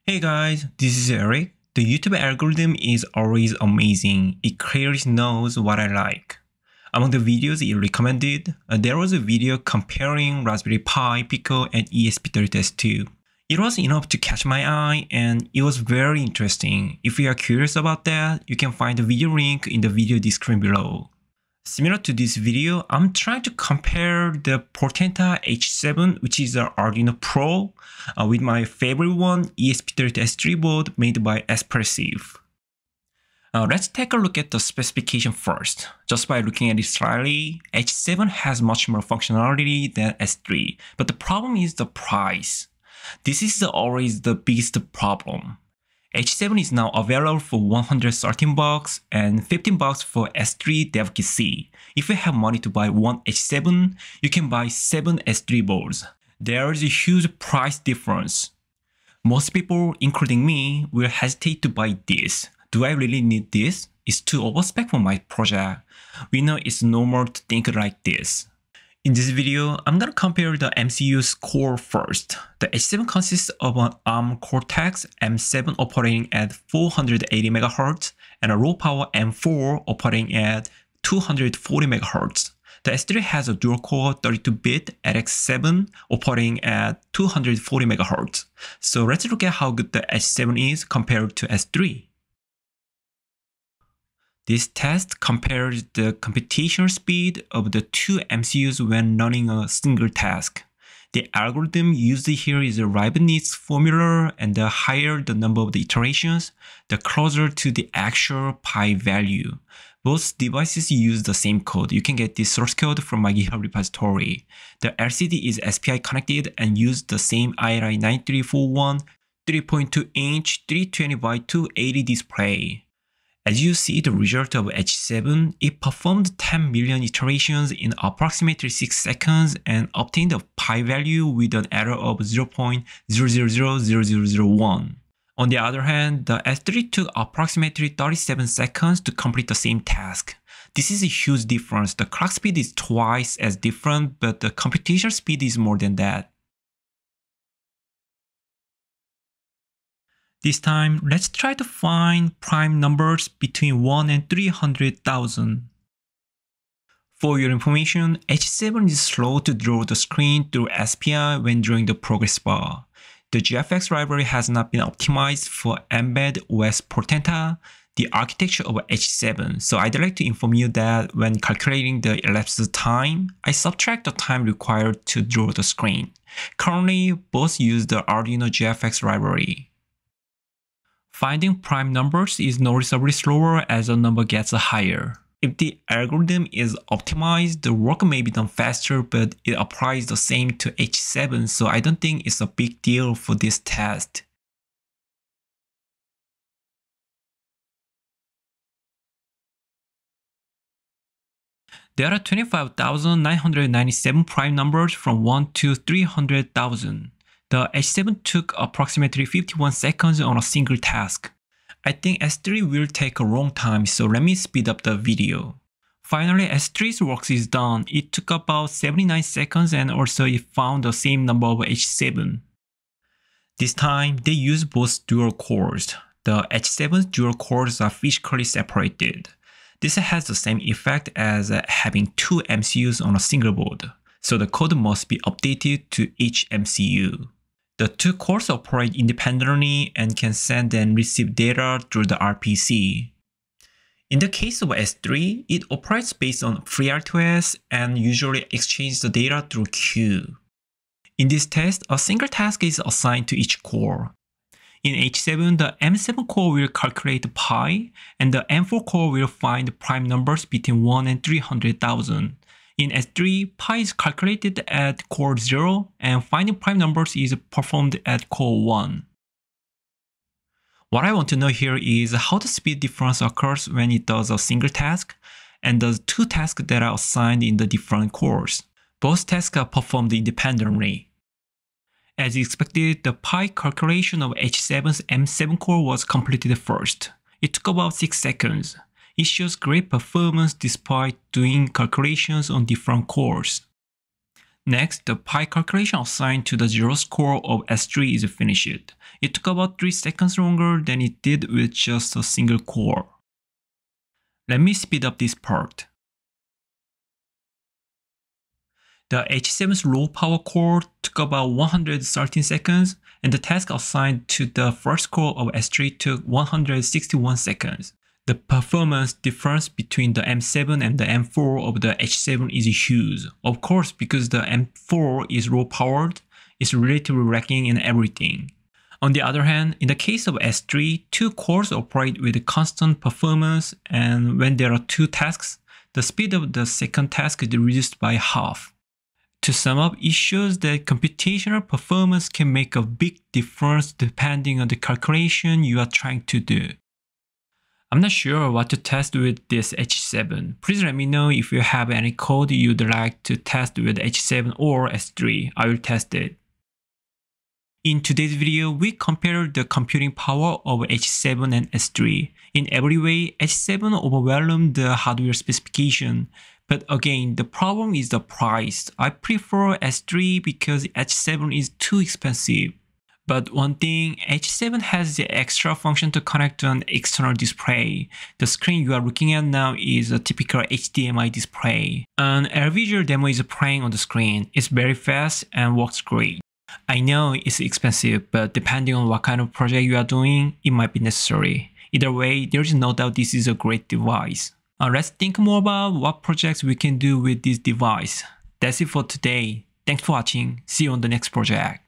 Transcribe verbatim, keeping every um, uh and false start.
Hey guys, this is Eric. The YouTube algorithm is always amazing. It clearly knows what I like. Among the videos it recommended, uh, there was a video comparing Raspberry Pi, Pico, and E S P thirty S two. It was enough to catch my eye and it was very interesting. If you are curious about that, you can find the video link in the video description below. Similar to this video, I'm trying to compare the Portenta H seven, which is an Arduino Pro, uh, with my favorite one, E S P thirty S three board made by Espressif. Uh, let's take a look at the specification first. Just by looking at it slightly, H seven has much more functionality than S three, but the problem is the price. This is always the biggest problem. H seven is now available for one hundred thirteen bucks and fifteen bucks for S three DevKit C. If you have money to buy one H seven, you can buy seven S three boards. There is a huge price difference. Most people, including me, will hesitate to buy this. Do I really need this? It's too overspec for my project. We know it's normal to think like this. In this video, I'm gonna compare the M C U's core first. The H seven consists of an ARM Cortex M seven operating at four hundred eighty megahertz and a low power M four operating at two hundred forty megahertz. The S three has a dual-core thirty-two bit L X seven operating at two hundred forty megahertz. So let's look at how good the H seven is compared to S three. This test compares the computational speed of the two M C Us when running a single task. The algorithm used here is a Leibniz formula, and the higher the number of the iterations, the closer to the actual pi value. Both devices use the same code. You can get this source code from my GitHub repository. The L C D is S P I connected and used the same I L I nine three four one three point two inch three twenty by two eighty display. As you see the result of H seven, it performed ten million iterations in approximately six seconds and obtained a pi value with an error of zero point zero zero zero zero zero zero one. On the other hand, the S three took approximately thirty-seven seconds to complete the same task. This is a huge difference. The clock speed is twice as different, but the computational speed is more than that. This time, let's try to find prime numbers between one and three hundred thousand. For your information, H seven is slow to draw the screen through S P I when drawing the progress bar. The G F X library has not been optimized for Mbed O S Portenta, the architecture of H seven, so I'd like to inform you that when calculating the elapsed time, I subtract the time required to draw the screen. Currently, both use the Arduino G F X library. Finding prime numbers is noticeably slower as the number gets higher. If the algorithm is optimized, the work may be done faster, but it applies the same to H seven, so I don't think it's a big deal for this test. There are twenty-five thousand nine hundred ninety-seven prime numbers from one to three hundred thousand. The H seven took approximately fifty-one seconds on a single task. I think S three will take a long time, so let me speed up the video. Finally, S three's work is done. It took about seventy-nine seconds and also it found the same number of H seven. This time, they use both dual cores. The H seven's dual cores are physically separated. This has the same effect as having two M C Us on a single board, so the code must be updated to each M C U. The two cores operate independently and can send and receive data through the R P C. In the case of S three, it operates based on FreeRTOS and usually exchanges the data through queue. In this test, a single task is assigned to each core. In H seven, the M seven core will calculate pi, and the M four core will find prime numbers between one and three hundred thousand. In S three, pi is calculated at core zero, and finding prime numbers is performed at core one. What I want to know here is how the speed difference occurs when it does a single task, and the two tasks that are assigned in the different cores. Both tasks are performed independently. As expected, the pi calculation of H seven's M seven core was completed first. It took about six seconds. It shows great performance despite doing calculations on different cores. Next, the pi calculation assigned to the zero score of S three is finished. It took about three seconds longer than it did with just a single core. Let me speed up this part. The H seven's low power core took about one hundred thirteen seconds, and the task assigned to the first core of S three took one hundred sixty-one seconds. The performance difference between the M seven and the M four of the H seven is huge. Of course, because the M four is low powered, it's relatively lacking in everything. On the other hand, in the case of S three, two cores operate with constant performance, and when there are two tasks, the speed of the second task is reduced by half. To sum up, it shows that computational performance can make a big difference depending on the calculation you are trying to do. I'm not sure what to test with this H seven. Please let me know if you have any code you'd like to test with H seven or S three. I will test it. In today's video, we compared the computing power of H seven and S three. In every way, H seven overwhelmed the hardware specification. But again, the problem is the price. I prefer S three because H seven is too expensive. But one thing, H seven has the extra function to connect to an external display. The screen you are looking at now is a typical H D M I display. An AirVisual demo is playing on the screen. It's very fast and works great. I know it's expensive, but depending on what kind of project you are doing, it might be necessary. Either way, there is no doubt this is a great device. Uh, let's think more about what projects we can do with this device. That's it for today. Thanks for watching. See you on the next project.